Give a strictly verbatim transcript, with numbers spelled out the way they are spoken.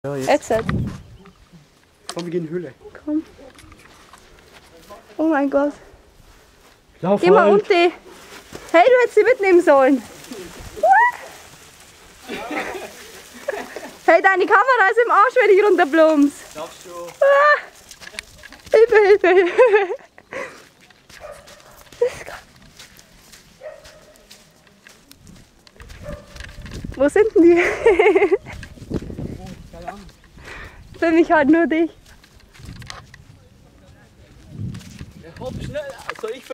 Ja, jetzt. jetzt. Komm, wir gehen in die Höhle. Komm. Oh mein Gott. Lauf Geh mal halt. unten. Hey, du hättest sie mitnehmen sollen. Hey, deine Kamera ist im Arsch, wenn ich runterblumps. Darfst du? Ah. Hilfe, Hilfe, Hilfe. Wo sind denn die? Für mich halt nur dich. Ja, hopp, schnell. Soll ich